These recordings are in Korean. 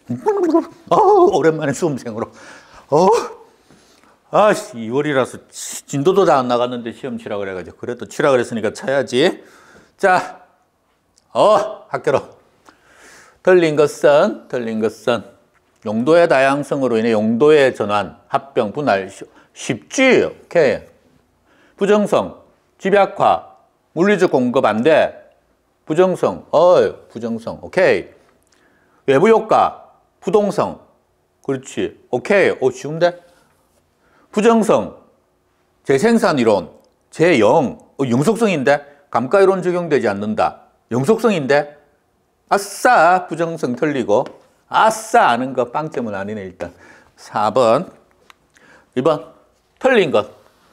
오랜만에 수험생으로. 아씨, 2월이라서 진도도 다 안 나갔는데 시험 치라 그래가지고. 그래도 치라 그랬으니까 쳐야지. 자, 학교로. 틀린 것은 용도의 다양성으로 인해 용도의 전환, 합병, 분할 쉽지. 오케이. 부정성, 집약화, 물리적 공급 안 돼. 부정성, 부정성, 오케이. 외부 효과, 부동성, 그렇지. 오케이. 쉬운데? 부정성, 재생산 이론, 제0, 영속성인데? 감가 이론 적용되지 않는다. 영속성인데? 아싸, 부정성 틀리고. 아싸, 아는 거 빵점은 아니네, 일단. 4번. 2번. 틀린 것.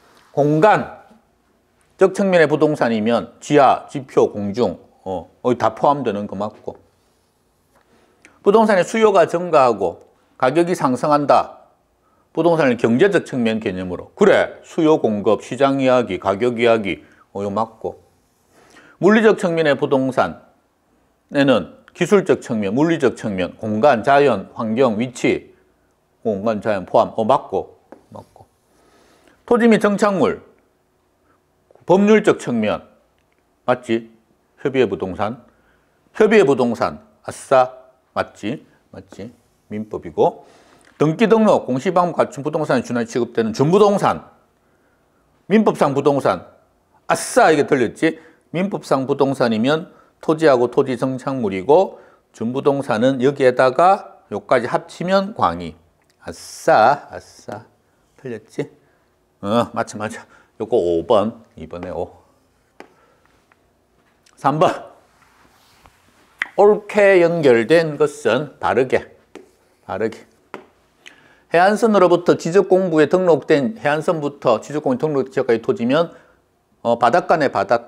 공간적 측면의 부동산이면 지하, 지표, 공중, 다 포함되는 거 맞고. 부동산의 수요가 증가하고 가격이 상승한다. 부동산을 경제적 측면 개념으로. 그래, 수요, 공급, 시장 이야기, 가격 이야기, 이거 맞고. 물리적 측면의 부동산에는 기술적 측면, 물리적 측면, 공간, 자연, 환경, 위치, 공간, 자연 포함, 맞고. 토지 및 정착물, 법률적 측면, 맞지? 협의의 부동산, 아싸, 맞지? 민법이고. 등기 등록, 공시방법 갖춘 부동산에 준하게 취급되는 준부동산, 민법상 부동산, 아싸, 이게 들렸지? 민법상 부동산이면 토지하고 토지 정착물이고, 준부동산은 여기에다가 요까지 합치면 광이. 아싸. 틀렸지? 맞아. 요거 5번, 2번에 5. 3번. 옳게 연결된 것은 바르게. 해안선으로부터 지적공부에 등록된 해안선부터 지적공부에 등록된 지역까지 토지면 바닷가네,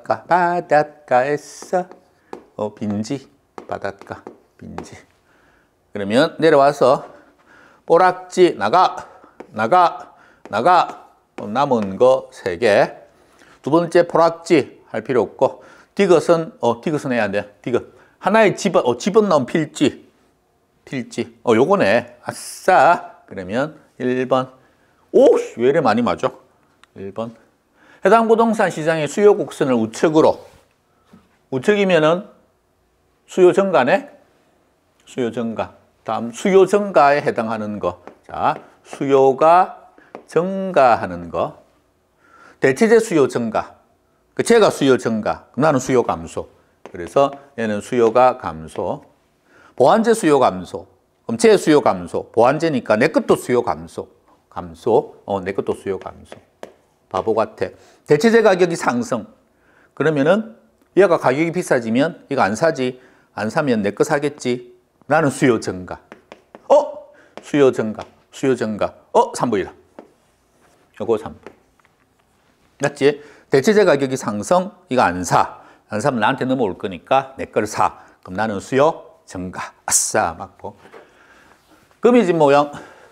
바닷가에서 빈지, 바닷가, 빈지. 그러면 내려와서 뽀락지 나가. 남은 거 3개. 두 번째 포락지 할 필요 없고. 디귿은 해야 돼. 디귿. 하나의 집은 나온 필지. 요거네. 아싸. 그러면 1번. 오, 왜 이래 많이 맞아? 1번. 해당 부동산 시장의 수요 곡선을 우측으로. 우측이면은 수요 증가네? 수요 증가. 다음 수요 증가에 해당하는 거. 자, 수요가 증가하는 거. 대체재 수요 증가. 제가 수요 증가. 그럼 나는 수요 감소. 그래서 얘는 수요가 감소. 보완재 수요 감소. 그럼 제 수요 감소. 보완재니까 내 것도 수요 감소. 내 것도 수요 감소. 바보 같아. 대체재 가격이 상승. 그러면은 얘가 가격이 비싸지면 이거 안 사지. 안 사면 내 거 사겠지. 나는 수요 증가. 수요 증가. 3번이다. 요거 3번. 맞지? 대체재 가격이 상승. 이거 안 사. 안 사면 나한테 넘어올 거니까 내 걸 사. 그럼 나는 수요 증가. 아싸, 맞고. 금이집 모형.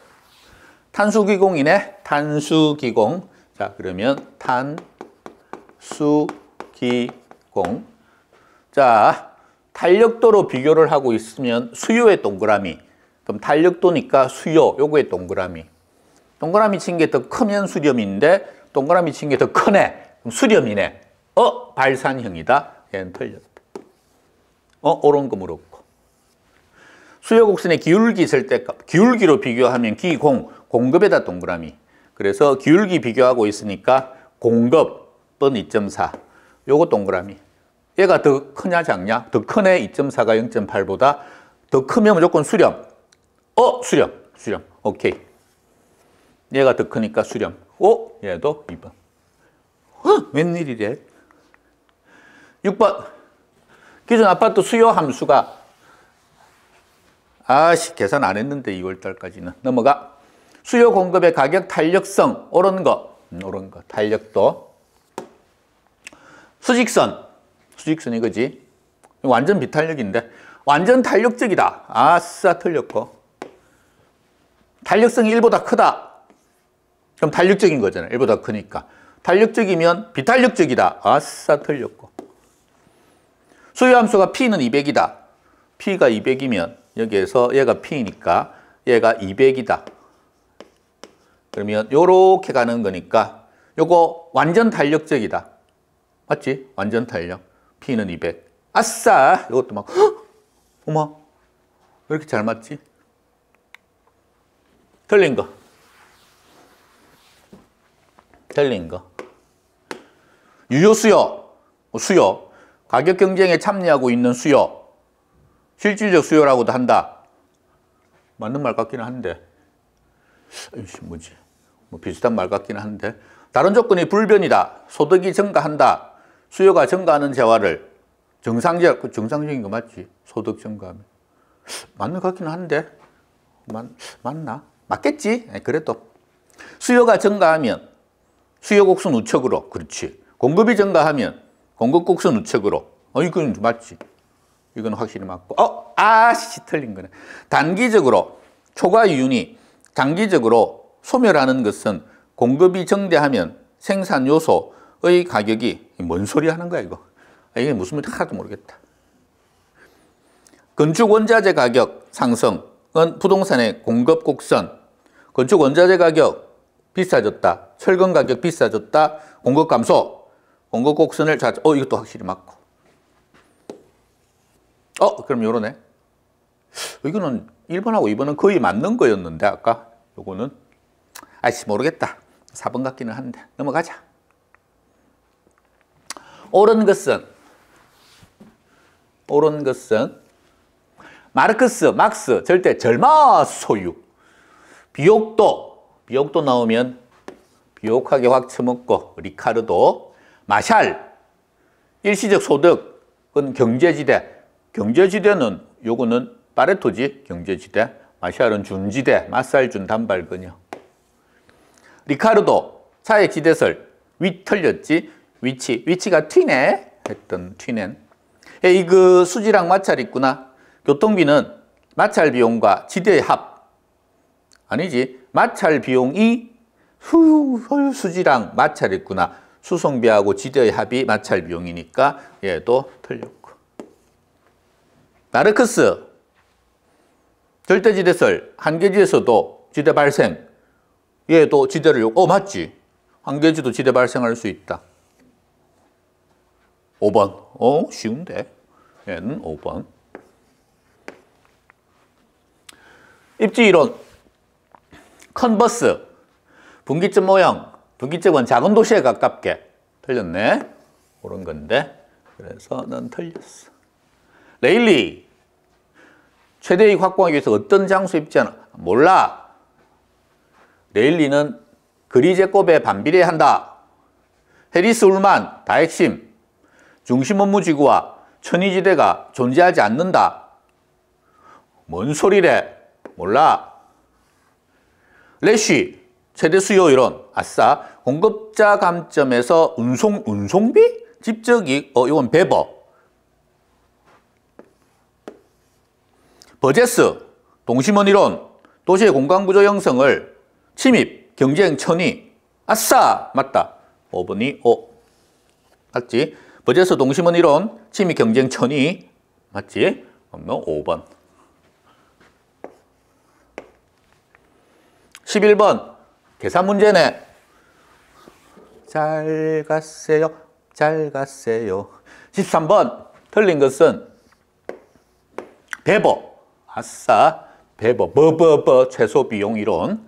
탄수기공이네. 탄수기공. 자, 그러면 탄수기공. 자, 탄력도로 비교를 하고 있으면 수요의 동그라미. 그럼 탄력도니까 수요, 요거의 동그라미. 동그라미 친 게 더 크면 수렴인데 동그라미 친 게 더 크네. 그럼 수렴이네. 발산형이다. 얘는 틀렸다. 옳은 거 물었고. 수요 곡선의 기울기 절대값. 기울기로 비교하면 공급에다 동그라미. 그래서 기울기 비교하고 있으니까 공급은 2.4. 요거 동그라미. 얘가 더 크냐 작냐? 더 크네. 2.4가 0.8보다 더 크면 무조건 수렴. 수렴. 오케이. 얘가 더 크니까 수렴. 얘도 2번. 웬일이래? 6번. 기존 아파트 수요 함수가 계산 안 했는데 2월달까지는. 넘어가. 수요 공급의 가격 탄력성. 옳은 거. 탄력도. 수직선 이거지. 완전 비탄력인데. 완전 탄력적이다. 아싸, 틀렸고. 탄력성이 1보다 크다. 그럼 탄력적인 거잖아. 1보다 크니까. 탄력적이면 비탄력적이다. 아싸, 틀렸고. 수요함수가 P는 200이다. P가 200이면 여기에서 얘가 P니까 얘가 200이다. 그러면 요렇게 가는 거니까 요거 완전 탄력적이다. 맞지? 완전 탄력. P는 200. 아싸! 이것도 막 헉! 어머 왜 이렇게 잘 맞지? 틀린 거. 틀린 거. 유효 수요. 수요. 가격 경쟁에 참여하고 있는 수요. 실질적 수요라고도 한다. 맞는 말 같기는 한데. 뭐지? 뭐 비슷한 말 같기는 한데. 다른 조건이 불변이다. 소득이 증가한다. 수요가 증가하는 재화를 정상적인 거 맞지? 소득 증가하면. 맞는 것 같기는 한데. 맞나? 맞겠지? 그래도. 수요가 증가하면 수요 곡선 우측으로. 그렇지. 공급이 증가하면 공급 곡선 우측으로. 이건 맞지. 이건 확실히 맞고. 틀린 거네. 단기적으로 초과 이윤이 장기적으로 소멸하는 것은 공급이 증대하면 생산 요소의 가격이 뭔 소리 하는 거야 이거. 이게 무슨 말인지 하나도 모르겠다. 건축 원자재 가격 상승은 부동산의 공급 곡선. 건축 원자재 가격 비싸졌다. 철근 가격 비싸졌다. 공급 감소. 공급 곡선을 이것도 확실히 맞고. 그럼 요러네. 이거는 1번하고 2번은 거의 맞는 거였는데 아까 요거는 모르겠다. 4번 같기는 한데 넘어가자. 옳은 것은 막스 절대 절마 소유. 비옥도 나오면 비옥하게 확 처먹고 리카르도. 마샬 일시적 소득은 경제지대는 요거는 파레토지. 경제지대. 마샬은 준지대. 맞살준 단발근요. 리카르도 차액지대설. 틀렸지. 위치가 튀네 했던 튀넨. 그 수지랑 마찰 있구나. 교통비는 마찰 비용과 지대의 합. 아니지. 마찰 비용이 수지랑 마찰 있구나. 수송비하고 지대의 합이 마찰 비용이니까 얘도 틀렸고. 마르크스 절대지대설. 한계지에서도 지대 발생. 얘도 지대를 맞지. 한계지도 지대 발생할 수 있다. 5번. 쉬운데. 얘는 5번. 입지이론. 컨버스. 분기점 모형. 분기점은 작은 도시에 가깝게. 틀렸네. 옳은 건데. 그래서 넌 틀렸어. 레일리. 최대이익 확보하기 위해서 어떤 장소에 입지하나? 몰라. 레일리는 그리제곱에 반비례한다. 해리스 울만. 다핵심. 중심 업무지구와 천위지대가 존재하지 않는다. 뭔 소리래? 몰라. 레쉬 최대 수요 이론. 아싸. 공급자 감점에서 운송비? 집적이익. 이건 배버. 버제스 동심원 이론. 도시의 공간구조 형성을 침입, 경쟁, 천위. 아싸. 맞다. 5번이 5. 맞지? 버제스 동심원 이론. 침입, 경쟁, 천위. 맞지? 그러면 5번. 11번. 계산 문제네. 잘 갔어요. 13번. 틀린 것은 배버. 아싸. 배버. 최소 비용 이론.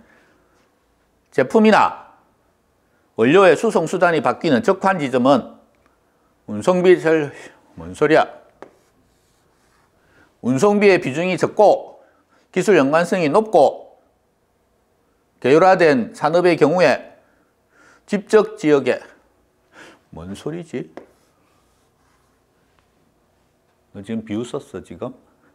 제품이나 원료의 수송 수단이 바뀌는 적환 지점은 운송비 뭔 소리야? 운송비의 비중이 적고 기술 연관성이 높고 계열화된 산업의 경우에 집적 지역에 뭔 소리지? 너 지금 비웃었어 지금?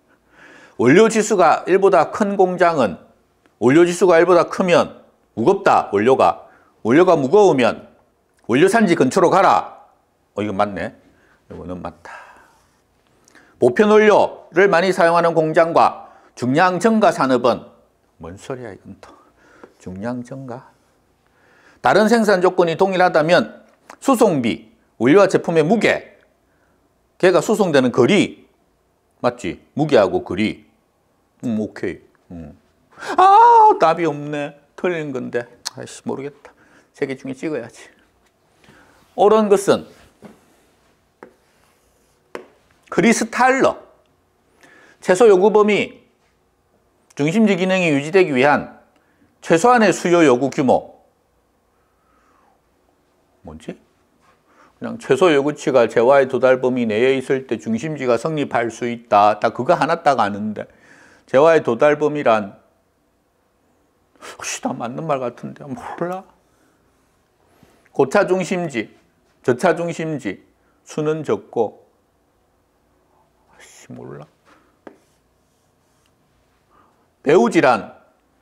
원료지수가 1보다 큰 공장은 원료지수가 1보다 크면 무겁다. 원료가 무거우면 원료 산지 근처로 가라. 이거 맞네. 이거는 맞다. 보편 원료를 많이 사용하는 공장과 중량 증가 산업은 뭔 소리야 이건 또. 중량 증가. 다른 생산 조건이 동일하다면 수송비, 원료와 제품의 무게, 걔가 수송되는 거리, 맞지? 무게하고 거리. 오케이. 아, 답이 없네. 틀린 건데. 아이씨, 모르겠다. 3개 중에 찍어야지. 옳은 것은 크리스탈러. 최소 요구 범위. 중심지 기능이 유지되기 위한 최소한의 수요 요구 규모. 뭐지? 그냥 최소 요구치가 재화의 도달 범위 내에 있을 때 중심지가 성립할 수 있다. 딱 그거 하나 딱 아는데. 재화의 도달 범위란 혹시 다 맞는 말 같은데 몰라. 고차 중심지, 저차 중심지 수는 적고 몰라. 배후 질환.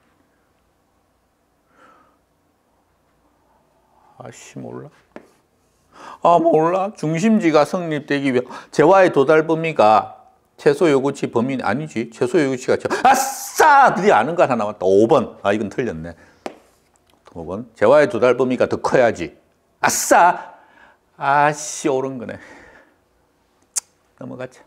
몰라. 몰라. 중심지가 성립되기 위해 재화의 도달 범위가 최소 요구치 범위 아니지. 최소 요구치가 아싸! 드디어 아는 거 하나 나왔다. 5번. 이건 틀렸네. 5번. 재화의 도달 범위가 더 커야지. 아싸! 옳은 거네. 넘어가자.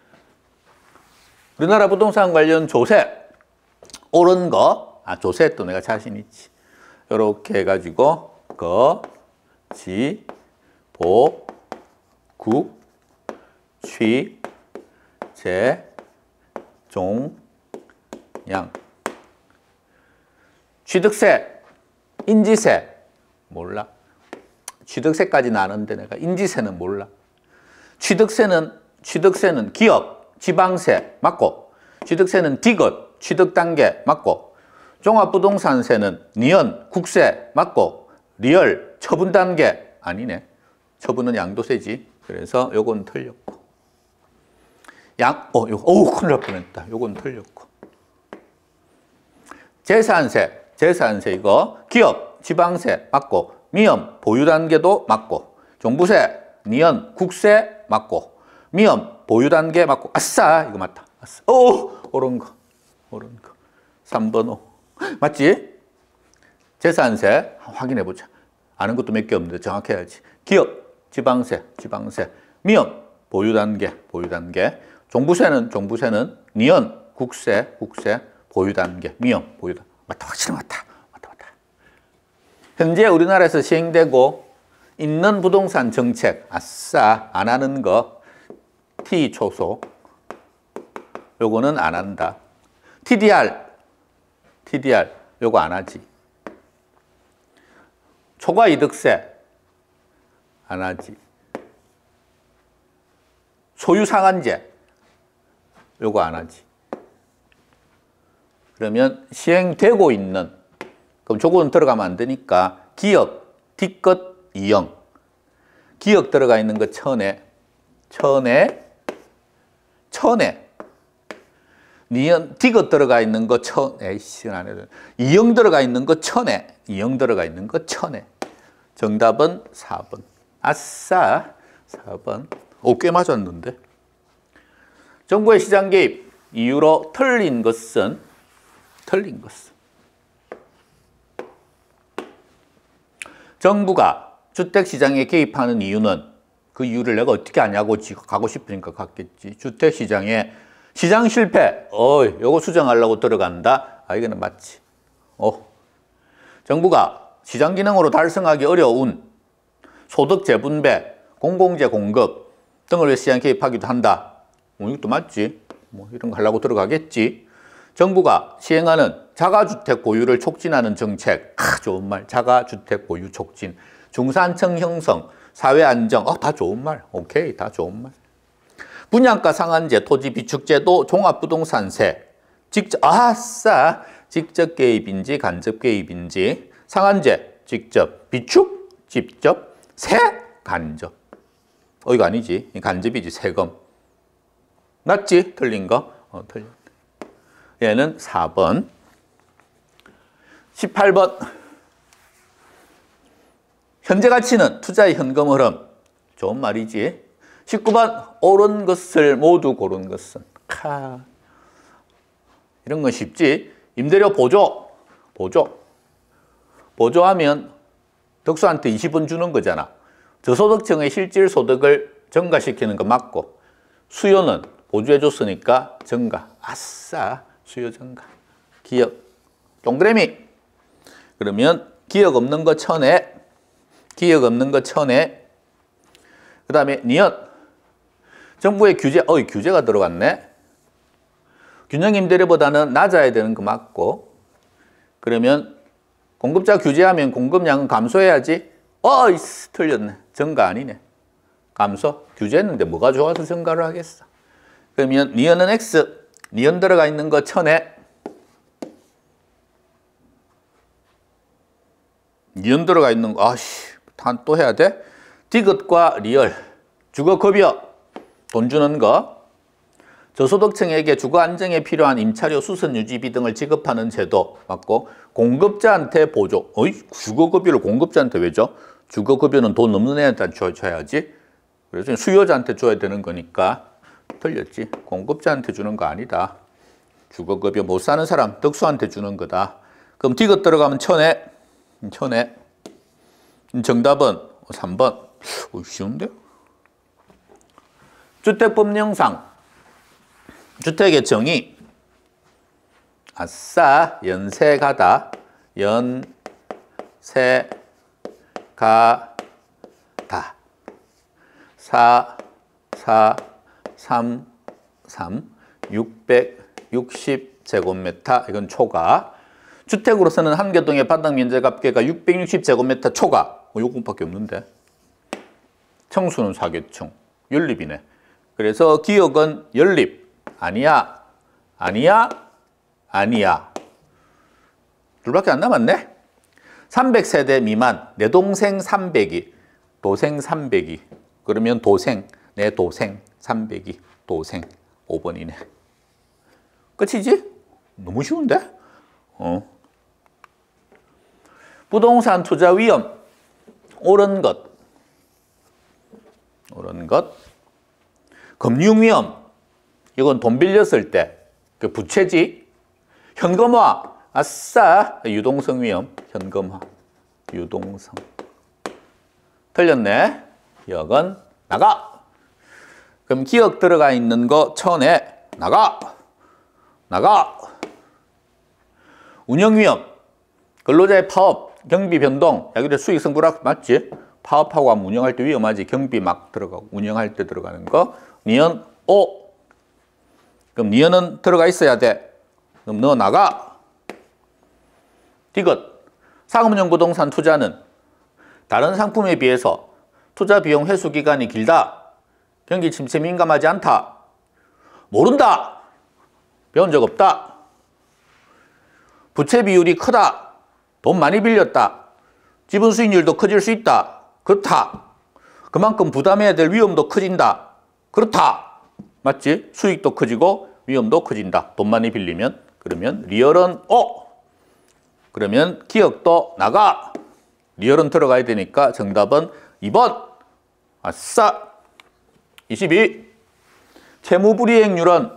우리나라 부동산 관련 조세. 옳은 거. 조세 또 내가 자신 있지. 이렇게 해가지고 거, 지, 보, 국, 취, 재, 종, 양. 취득세, 인지세 몰라. 취득세까지는 아는데 내가 인지세는 몰라. 취득세는 기업, 지방세 맞고, 취득세는 디귿, 취득단계 맞고, 종합부동산세는 니은, 국세 맞고, 리얼, 처분단계 아니네. 처분은 양도세지. 그래서 요건 틀렸고. 큰일 날 뻔했다. 요건 틀렸고. 재산세 이거 기업, 지방세 맞고, 미음, 보유단계도 맞고, 종부세, 니은, 국세 맞고, 미음, 보유단계 맞고, 아싸! 이거 맞다. 아싸. 옳은 거. 3번 O. 맞지? 재산세 확인해보자. 아는 것도 몇 개 없는데 정확해야지. 기업, 지방세, 미음, 보유단계. 종부세는 니은, 국세, 보유단계, 미음, 보유단계. 맞다, 확실히 맞다. 현재 우리나라에서 시행되고 있는 부동산 정책, 아싸, 안 하는 거, T 초소, 요거는 안 한다. TDR, 요거 안 하지. 초과이득세, 안 하지. 소유상한제, 요거 안 하지. 그러면 시행되고 있는, 그럼 조건은 들어가면 안 되니까 기업, 디귿, 이형. 기업 들어가 있는 거 천에. 니은, 디귿 들어가 있는 거 안 해도. 이형 들어가 있는 거 천에. 정답은 4번. 아싸, 4번. 꽤 맞았는데. 정부의 시장 개입 이유로 틀린 것은 정부가 주택시장에 개입하는 이유는, 그 이유를 내가 어떻게 아냐고 가고 싶으니까 갔겠지. 주택시장에 시장 실패, 요거 수정하려고 들어간다. 이거는 맞지. 정부가 시장 기능으로 달성하기 어려운 소득 재분배, 공공재 공급 등을 위해 시장 개입하기도 한다. 이것도 맞지. 이런 거 하려고 들어가겠지. 정부가 시행하는 자가주택 보유를 촉진하는 정책. 좋은 말. 자가주택 보유 촉진. 중산층 형성, 사회 안정. 다 좋은 말. 오케이. 다 좋은 말. 분양가 상한제, 토지 비축제도, 종합부동산세. 직접 개입인지 간접 개입인지. 상한제, 직접. 비축, 직접. 세, 간접. 이거 아니지. 간접이지. 세금. 맞지? 틀린 거? 틀렸다. 얘는 4번. 18번. 현재 가치는 투자의 현금 흐름. 좋은 말이지. 19번. 옳은 것을 모두 고른 것은. 이런 건 쉽지. 임대료 보조. 보조하면 덕수한테 20원 주는 거잖아. 저소득층의 실질 소득을 증가시키는 거 맞고, 수요는 보조해 줬으니까 증가. 아싸, 수요 증가. 기억. 동그라미. 그러면 기억 없는 거 1000에, 기억 없는 거 1000에, 그 다음에 니은. 정부의 규제, 규제가 들어갔네. 균형 임대료보다는 낮아야 되는 거 맞고, 그러면 공급자 규제하면 공급량은 감소해야지. 틀렸네. 증가 아니네. 감소. 규제했는데 뭐가 좋아서 증가를 하겠어. 그러면 니은은 X. 니은 들어가 있는 거 1000에, 니은 들어가 있는 거, 또 해야 돼? 디귿과 리얼. 주거급여. 돈 주는 거. 저소득층에게 주거 안정에 필요한 임차료, 수선 유지비 등을 지급하는 제도 맞고, 공급자한테 보조. 주거급여를 공급자한테 왜 줘? 주거급여는 돈 없는 애한테 줘야지. 그래서 수요자한테 줘야 되는 거니까 틀렸지. 공급자한테 주는 거 아니다. 주거급여 못 사는 사람, 덕수한테 주는 거다. 그럼 디귿 들어가면 1000에. 정답은 3번. 쉬운데? 주택법령상 주택의 정의. 아싸, 연세가다. 연세가다. 4, 3, 660제곱미터. 이건 초가. 주택으로서는 한 개 동의 바닥 면적 합계가 660제곱미터 초가. 요것밖에 없는데. 청수는 4개층. 연립이네. 그래서 기억은 연립. 아니야. 둘밖에 안 남았네. 300세대 미만. 내 동생 300이. 도생 300이. 그러면 도생. 내 도생 300이. 도생 5번이네. 끝이지? 너무 쉬운데? 부동산 투자 위험. 옳은 것. 금융 위험. 이건 돈 빌렸을 때 그 부채지. 현금화. 아싸. 유동성 위험. 현금화. 유동성. 틀렸네. 기억은 나가. 그럼 기억 들어가 있는 거 1000에 나가. 운영 위험. 근로자의 파업, 경비 변동. 여기를 수익성 불확 맞지? 파업하고 하면 운영할 때 위험하지. 경비 막 들어가고 운영할 때 들어가는 거. 니은 O. 그럼 니은은 들어가 있어야 돼. 그럼 너 나가. 디귿. 상업용 부동산 투자는 다른 상품에 비해서 투자 비용 회수 기간이 길다. 경기 침체 민감하지 않다. 모른다. 배운 적 없다. 부채 비율이 크다. 돈 많이 빌렸다. 지분 수익률도 커질 수 있다. 그렇다. 그만큼 부담해야 될 위험도 커진다. 그렇다. 맞지? 수익도 커지고 위험도 커진다. 돈 많이 빌리면. 그러면 리얼은 O. 그러면 기억도 나가. 리얼은 들어가야 되니까 정답은 2번. 아싸. 22. 채무불이행률은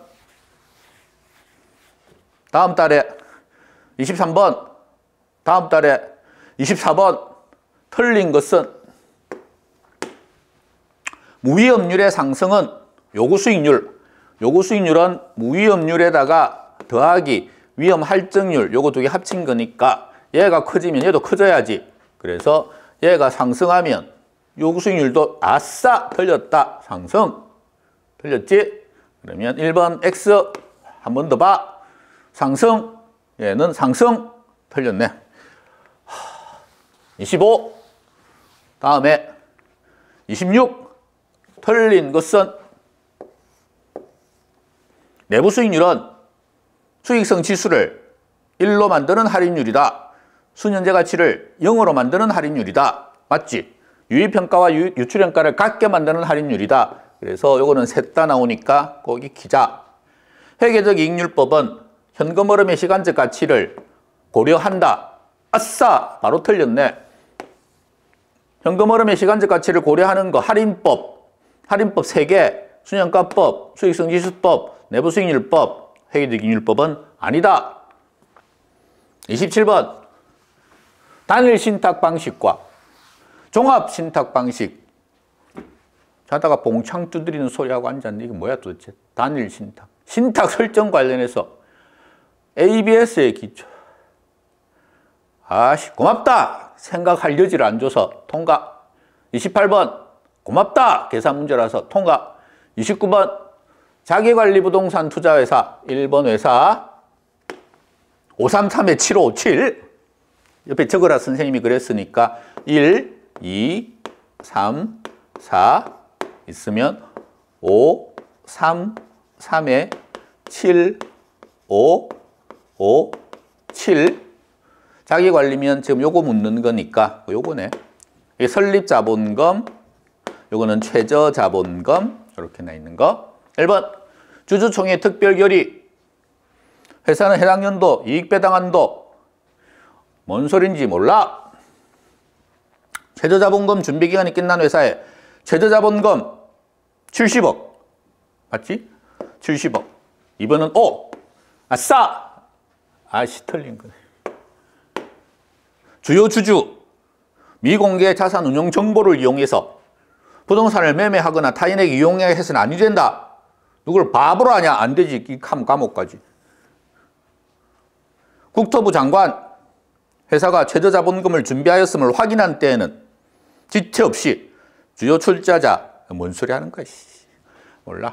다음 달에 23번. 다음 달에 24번. 틀린 것은 무위험률의 상승은 요구수익률. 요구수익률은 무위험률에다가 더하기 위험 할증률. 요거 두 개 합친 거니까 얘가 커지면 얘도 커져야지. 그래서 얘가 상승하면 요구수익률도 아싸. 틀렸다. 상승. 틀렸지? 그러면 1번 X. 한 번 더 봐. 상승. 얘는 상승. 틀렸네. 25. 다음에 26. 틀린 것은 내부 수익률은 수익성 지수를 1로 만드는 할인율이다. 순현재 가치를 0으로 만드는 할인율이다. 맞지? 유의평가와 유출평가를 같게 만드는 할인율이다. 그래서 요거는 셋 다 나오니까 꼭 익히자. 회계적 이익률법은 현금 흐름의 시간적 가치를 고려한다. 아싸! 바로 틀렸네. 현금 흐름의 시간적 가치를 고려하는 거 할인법 3개, 순현가법, 수익성지수법, 내부수익률법, 회계적 이익률법은 아니다. 27번. 단일 신탁 방식과 종합 신탁 방식. 자다가 봉창 두드리는 소리하고 앉았는데 이게 뭐야 도대체. 단일 신탁. 신탁 설정 관련해서 ABS의 기초. 아씨, 고맙다. 생각할 여지를 안 줘서 통과. 28번. 고맙다. 계산 문제라서 통과. 29번. 자기관리부동산 투자회사. 1번 회사. 533-7557. 옆에 적으라 선생님이 그랬으니까 1, 2, 3, 4 있으면 5, 3, 3에 7, 5, 5, 7. 자기관리면 지금 요거 묻는 거니까 요거네. 이게 설립자본금, 요거는 최저자본금 이렇게 나 있는 거. 1번 주주총회 특별결의. 회사는 해당 연도 이익배당한도. 뭔 소린지 몰라. 최저자본금 준비기간이 끝난 회사에 최저자본금 70억. 맞지? 70억. 2번은 5. 아싸! 아씨, 틀린 거네. 주요 주주. 미공개 자산 운용 정보를 이용해서 부동산을 매매하거나 타인에게 이용하게 해서는 안 된다. 누굴 바보로 하냐? 안 되지. 이 감옥까지. 국토부 장관. 회사가 최저자본금을 준비하였음을 확인한 때에는 지체 없이 주요 출자자. 뭔 소리 하는 거야? 몰라.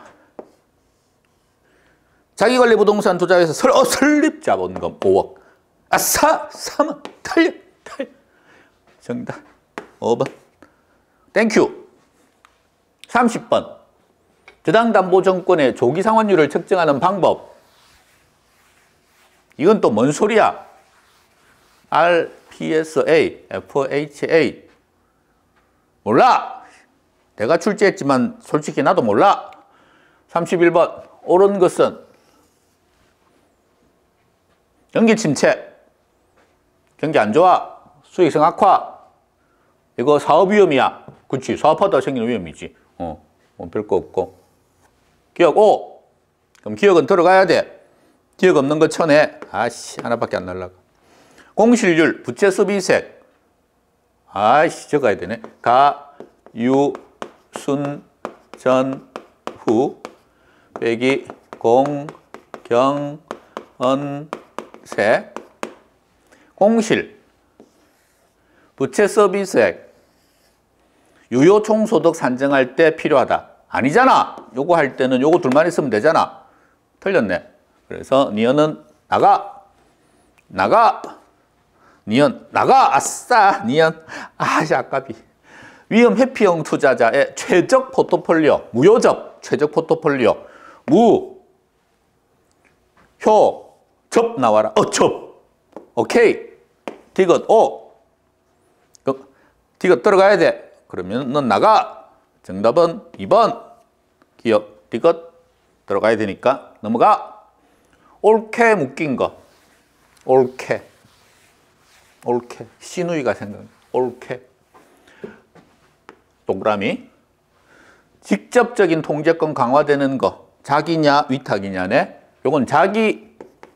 자기관리 부동산 투자에서 설립자본금 5억. 아싸! 3억. 달려. 정답 5번. 땡큐. 30번. 저당담보증권의 조기상환율을 측정하는 방법. 이건 또 뭔 소리야? RPSA, FHA. 몰라. 내가 출제했지만 솔직히 나도 몰라. 31번. 옳은 것은 경기 침체. 경기 안 좋아. 수익성 악화. 이거 사업 위험이야. 그렇지. 사업하다 생기는 위험이지. 별거 없고. 기억 5. 그럼 기억은 들어가야 돼. 기억 없는 거 쳐내. 아씨, 하나밖에 안 날라가. 공실률, 부채 서비스액. 아이씨, 적어야 되네. 가, 유, 순, 전, 후. 빼기, 공, 경, 은, 세. 공실. 부채 서비스액. 유효 총소득 산정할 때 필요하다. 아니잖아. 요거 할 때는 요거 둘만 있으면 되잖아. 틀렸네. 그래서 니은은 나가. 나가. 니은 나가. 아싸. 니은. 아씨, 아깝이. 위험 회피형 투자자의 최적 포트폴리오. 무효적 최적 포트폴리오. 무. 효. 접 나와라. 접. 오케이. 디귿 5. 디귿 들어가야 돼. 그러면 넌 나가. 정답은 2번. 기억 디귿 들어가야 되니까 넘어가. 옳게 묶인 거. 옳게. 옳게. 시누이가 생각나. 옳게. 동그라미. 직접적인 통제권 강화되는 거. 자기냐 위탁이냐네. 요건 자기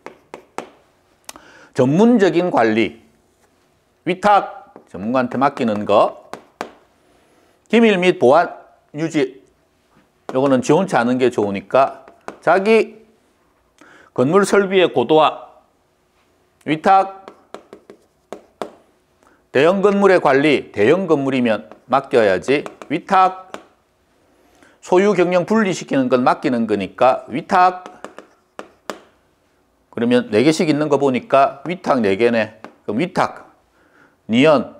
전문적인 관리. 위탁 전문가한테 맡기는 거. 기밀 및 보안 유지. 요거는 지원치 않은 게 좋으니까 자기 건물 설비의 고도화. 위탁. 대형 건물의 관리. 대형 건물이면 맡겨야지. 위탁. 소유 경영 분리시키는 건 맡기는 거니까 위탁. 그러면 4개씩 있는 거 보니까 위탁 4개네. 그럼 위탁. 니은.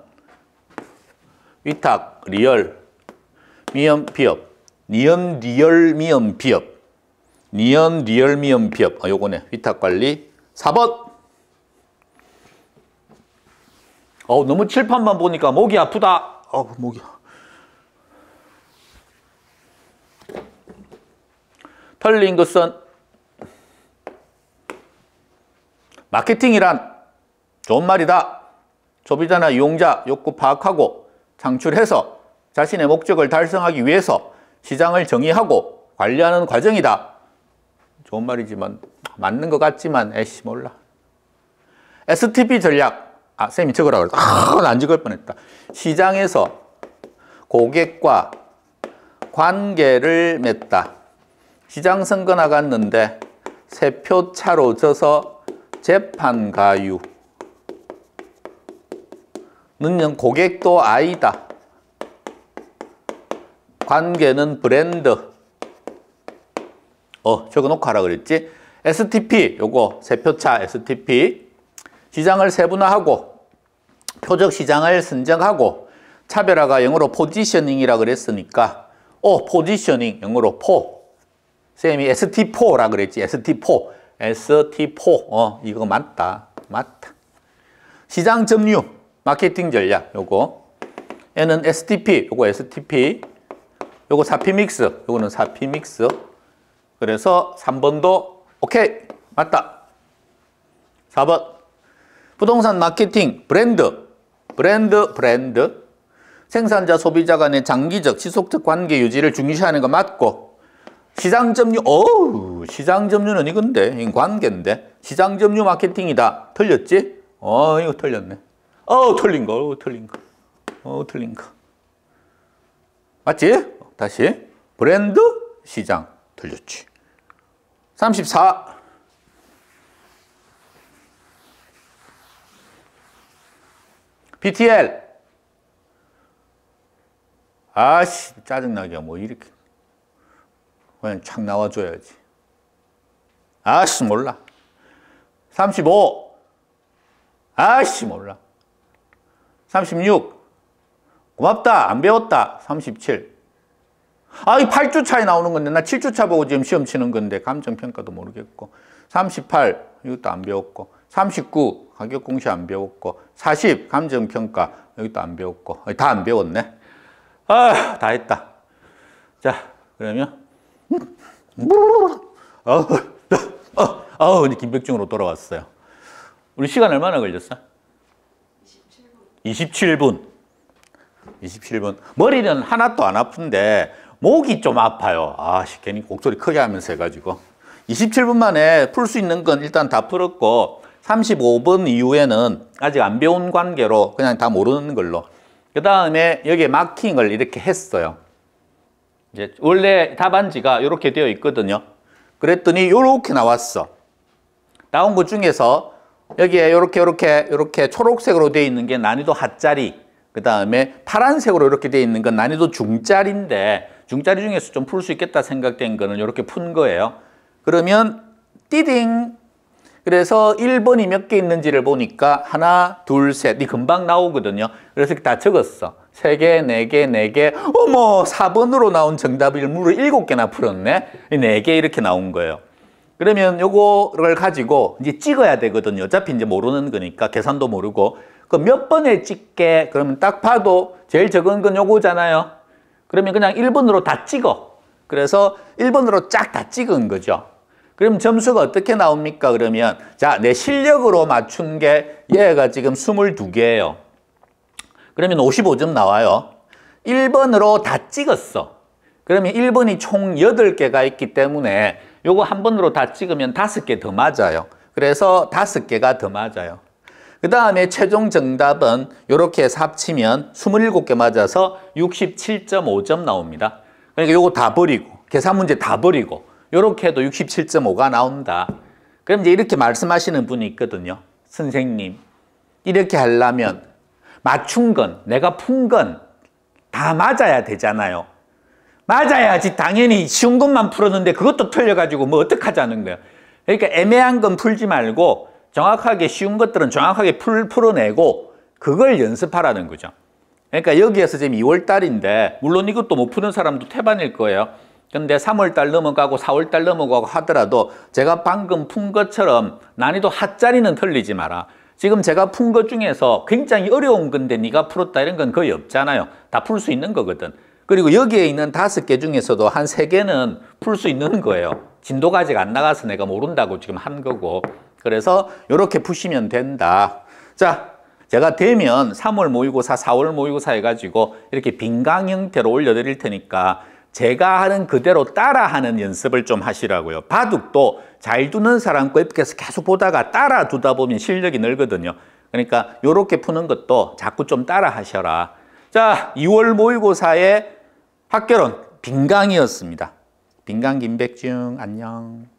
위탁. 리얼. 미음 비업. 니은 리얼 미음 비업. 니은 리얼 미음 비업. 요거네. 위탁 관리. 4번. 너무 칠판만 보니까 목이 아프다. 목이. 틀린 것은 마케팅이란 좋은 말이다. 소비자나 이용자 욕구 파악하고 창출해서 자신의 목적을 달성하기 위해서 시장을 정의하고 관리하는 과정이다. 좋은 말이지만 맞는 것 같지만 에이씨 몰라. STP 전략. 쌤이 적으라고 그랬다. 안 적을 뻔했다. 시장에서 고객과 관계를 맺다. 시장 선거 나갔는데 3표 차로 져서 재판가유. 는 고객도 I다. 관계는 브랜드. 적어놓고 하라 그랬지. STP, 요거 세표차 STP. 시장을 세분화하고 표적 시장을 선정하고 차별화가 영어로 포지셔닝이라 그랬으니까 포지셔닝 영어로 포. 쌤이 ST4라 그랬지. ST4. ST4. 이거 맞다. 시장 점유, 마케팅 전략 요거. 얘는 STP, 요거 STP. 요거 4P 믹스, 요거는 4P 믹스. 그래서 3번도 오케이. 맞다. 4번. 부동산 마케팅, 브랜드. 생산자, 소비자 간의 장기적, 지속적 관계 유지를 중시하는 거 맞고, 시장 점유, 시장 점유는 이건데, 이건 관계인데, 시장 점유 마케팅이다. 틀렸지? 이거 틀렸네. 틀린 거. 맞지? 다시. 브랜드, 시장. 틀렸지. 34. BTL. 아씨, 짜증나게 뭐 이렇게. 그냥 착 나와줘야지. 아씨, 몰라. 35. 아씨, 몰라. 36. 고맙다. 안 배웠다. 37. 이 8주 차이 나오는 건데, 나 7주 차 보고 지금 시험 치는 건데, 감정평가도 모르겠고. 38. 이것도 안 배웠고. 39. 가격 공시 안 배웠고. 40. 감정평가. 여기도 안 배웠고. 다 안 배웠네. 다 했다. 자, 그러면. 이제 김백중으로 돌아왔어요. 우리 시간 얼마나 걸렸어? 27분. 27분. 머리는 하나도 안 아픈데 목이 좀 아파요. 괜히 곡소리 크게 하면서 해가지고. 27분 만에 풀 수 있는 건 일단 다 풀었고 35번 이후에는 아직 안 배운 관계로 그냥 다 모르는 걸로. 그 다음에 여기에 마킹을 이렇게 했어요. 이제 원래 답안지가 이렇게 되어 있거든요. 그랬더니 이렇게 나왔어. 나온 것 중에서 여기에 이렇게 초록색으로 되어 있는 게 난이도 하짜리. 그 다음에 파란색으로 이렇게 되어 있는 건 난이도 중짜리인데 중짜리 중에서 좀 풀 수 있겠다 생각된 거는 이렇게 푼 거예요. 그러면 띠딩. 그래서 1번이 몇 개 있는지를 보니까 하나, 둘, 셋. 이 금방 나오거든요. 그래서 다 적었어. 3개, 4개, 4개. 4번으로 나온 정답을 무려 7개나 풀었네. 4개 이렇게 나온 거예요. 그러면 요거를 가지고 이제 찍어야 되거든요. 어차피 이제 모르는 거니까 계산도 모르고. 그 몇 번에 찍게? 그러면 딱 봐도 제일 적은 건 요거잖아요. 그러면 그냥 1번으로 다 찍어. 그래서 1번으로 쫙 다 찍은 거죠. 그럼 점수가 어떻게 나옵니까? 그러면 자, 내 실력으로 맞춘 게 얘가 지금 22개예요. 그러면 55점 나와요. 1번으로 다 찍었어. 그러면 1번이 총 8개가 있기 때문에 요거 한 번으로 다 찍으면 5개 더 맞아요. 그래서 5개가 더 맞아요. 그 다음에 최종 정답은 이렇게 해서 합치면 27개 맞아서 67.5점 나옵니다. 그러니까 요거 다 버리고 계산 문제 다 버리고 이렇게 해도 67.5가 나온다. 그럼 이제 이렇게 말씀하시는 분이 있거든요. 선생님, 이렇게 하려면 맞춘 건, 내가 푼 건 다 맞아야 되잖아요. 맞아야지 당연히 쉬운 것만 풀었는데 그것도 틀려가지고 뭐 어떡하자는 거예요. 그러니까 애매한 건 풀지 말고 정확하게 쉬운 것들은 정확하게 풀어내고 그걸 연습하라는 거죠. 그러니까 여기에서 지금 2월 달인데 물론 이것도 못 푸는 사람도 태반일 거예요. 근데 3월 달 넘어가고 4월 달 넘어가고 하더라도 제가 방금 푼 것처럼 난이도 하짜리는 틀리지 마라. 지금 제가 푼 것 중에서 굉장히 어려운 건데 네가 풀었다 이런 건 거의 없잖아요. 다 풀 수 있는 거거든. 그리고 여기에 있는 5개 중에서도 한 3개는 풀 수 있는 거예요. 진도가 아직 안 나가서 내가 모른다고 지금 한 거고. 그래서 이렇게 푸시면 된다. 자, 제가 되면 3월 모의고사, 4월 모의고사 해가지고 이렇게 빈강 형태로 올려드릴 테니까 제가 하는 그대로 따라하는 연습을 좀 하시라고요. 바둑도 잘 두는 사람 거 옆에서 계속 보다가 따라 두다 보면 실력이 늘거든요. 그러니까 이렇게 푸는 것도 자꾸 좀 따라 하셔라. 자, 2월 모의고사의 합결은 빈강이었습니다. 빈강 김백중 안녕.